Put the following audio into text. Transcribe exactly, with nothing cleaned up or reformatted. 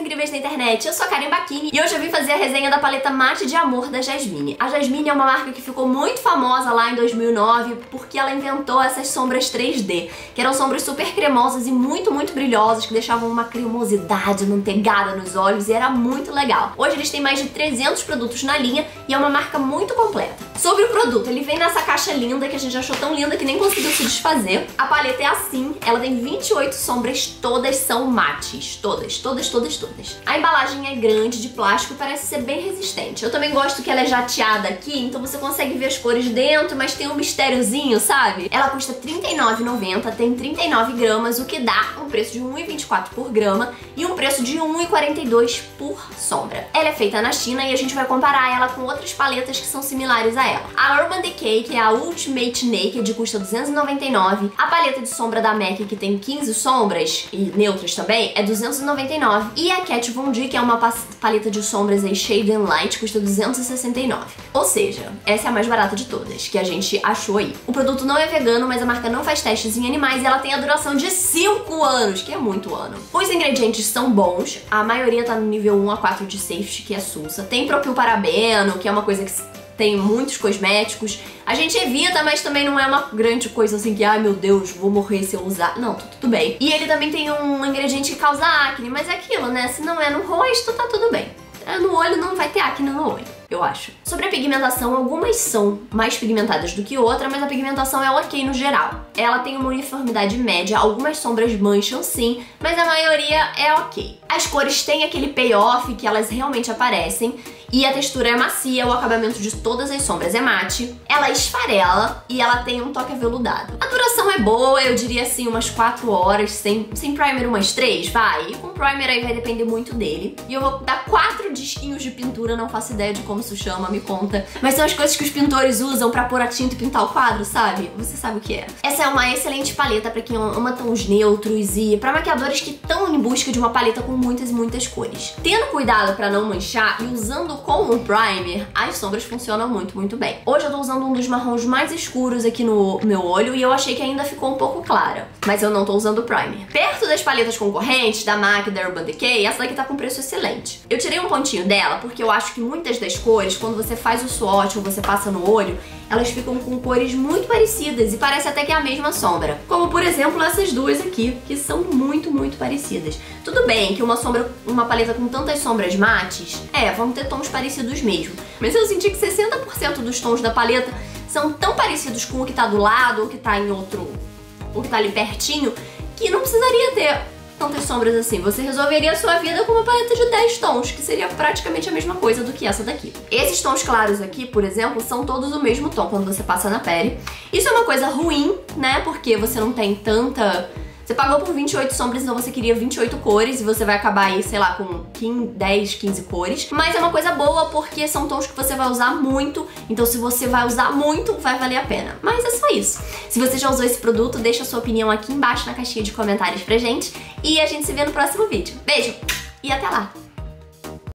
incríveis da internet, eu sou a Karen Bacchini e hoje eu vim fazer a resenha da paleta Mate de Amor da Jasmine. A Jasmine é uma marca que ficou muito famosa lá em dois mil e nove porque ela inventou essas sombras três D, que eram sombras super cremosas e muito, muito brilhosas, que deixavam uma cremosidade manteigada nos olhos e era muito legal. Hoje eles têm mais de trezentos produtos na linha e é uma marca muito completa. Sobre o produto, ele vem nessa caixa linda que a gente achou tão linda que nem conseguiu se desfazer. A paleta é assim, ela tem vinte e oito sombras, todas são mates, todas, todas, todas, todas. A embalagem é grande, de plástico, e parece ser bem resistente. Eu também gosto que ela é jateada aqui, então você consegue ver as cores dentro, mas tem um mistériozinho, sabe? Ela custa trinta e nove reais e noventa centavos, tem trinta e nove gramas, o que dá um preço de um real e vinte e quatro centavos por grama e um preço de um real e quarenta e dois centavos por sombra. Ela é feita na China e a gente vai comparar ela com outras paletas que são similares a ela. A Urban Decay, que é a Ultimate Naked, custa duzentos e noventa e nove reais. A paleta de sombra da MAC, que tem quinze sombras e neutras também, é duzentos e noventa e nove reais. E a Kat Von D, que é uma paleta de sombras aí Shade and Light, custa duzentos e sessenta e nove reais. Ou seja, essa é a mais barata de todas, que a gente achou aí. O produto não é vegano, mas a marca não faz testes em animais e ela tem a duração de cinco anos, que é muito ano. Os ingredientes são bons, a maioria tá no nível um a quatro de safety, que é sussa. Tem propilparabeno, que é uma coisa que tem muitos cosméticos. A gente evita, mas também não é uma grande coisa assim que, ai meu Deus, vou morrer se eu usar. Não, tá tudo bem. E ele também tem um ingrediente que causa acne, mas é aquilo, né? Se não é no rosto, tá tudo bem. No olho não vai ter acne no olho, eu acho. Sobre a pigmentação, algumas são mais pigmentadas do que outra, mas a pigmentação é ok no geral. Ela tem uma uniformidade média, algumas sombras mancham sim, mas a maioria é ok. As cores têm aquele payoff que elas realmente aparecem, e a textura é macia, o acabamento de todas as sombras é mate, ela esfarela e ela tem um toque aveludado. A duração é boa, eu diria assim, umas quatro horas, sem, sem primer umas três, vai. E com primer aí vai depender muito dele. E eu vou dar quatro disquinhos de pintura, não faço ideia de como isso chama, me conta. Mas são as coisas que os pintores usam pra pôr a tinta e pintar o quadro, sabe? Você sabe o que é. Essa é uma excelente paleta pra quem ama tons neutros e pra maquiadores que estão em busca de uma paleta com muitas e muitas cores. Tendo cuidado pra não manchar e usando com um primer, as sombras funcionam muito, muito bem. Hoje eu tô usando um dos marrons mais escuros aqui no meu olho e eu achei que ainda ficou um pouco clara, mas eu não tô usando primer. Perto das paletas concorrentes, da MAC e da Urban Decay, essa daqui tá com preço excelente. Eu tirei um pontinho dela porque eu acho que muitas das cores, quando você faz o swatch ou você passa no olho, elas ficam com cores muito parecidas e parece até que é a mesma sombra. Como, por exemplo, essas duas aqui, que são muito, muito parecidas. Tudo bem que uma sombra, uma paleta com tantas sombras mates, é, vão ter tons parecidos mesmo. Mas eu senti que sessenta por cento dos tons da paleta são tão parecidos com o que tá do lado, ou que tá em outro, ou que tá ali pertinho, que não precisaria ter tantas sombras assim. Você resolveria a sua vida com uma paleta de dez tons, que seria praticamente a mesma coisa do que essa daqui. Esses tons claros aqui, por exemplo, são todos o mesmo tom quando você passa na pele. Isso é uma coisa ruim, né? Porque você não tem tanta... Você pagou por vinte e oito sombras, então você queria vinte e oito cores e você vai acabar aí, sei lá, com dez, quinze cores. Mas é uma coisa boa porque são tons que você vai usar muito, então se você vai usar muito, vai valer a pena. Mas é só isso. Se você já usou esse produto, deixa a sua opinião aqui embaixo na caixinha de comentários pra gente e a gente se vê no próximo vídeo. Beijo e até lá!